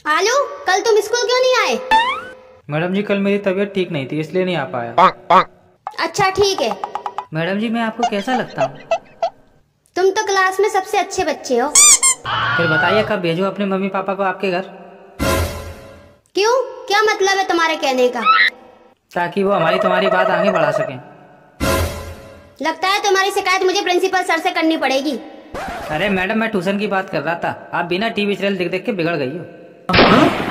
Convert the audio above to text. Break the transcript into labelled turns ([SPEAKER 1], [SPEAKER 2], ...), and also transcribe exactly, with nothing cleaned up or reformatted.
[SPEAKER 1] आलू, कल तुम स्कूल क्यों नहीं आए?
[SPEAKER 2] मैडम जी कल मेरी तबीयत ठीक नहीं थी इसलिए नहीं आ पाया।
[SPEAKER 1] अच्छा ठीक है।
[SPEAKER 2] मैडम जी मैं आपको कैसा लगता हूँ?
[SPEAKER 1] तुम तो क्लास में सबसे अच्छे बच्चे हो।
[SPEAKER 2] फिर बताइए कब भेजूं अपने मम्मी पापा को आपके घर?
[SPEAKER 1] क्यों, क्या मतलब है तुम्हारे कहने का?
[SPEAKER 2] ताकि वो हमारी तुम्हारी बात आगे बढ़ा सकें।
[SPEAKER 1] लगता है तुम्हारी शिकायत मुझे प्रिंसिपल सर से करनी पड़ेगी।
[SPEAKER 2] अरे मैडम मैं ट्यूशन की बात कर रहा था, आप बिना टीवी सीरियल देख देख के बिगड़ गई हो।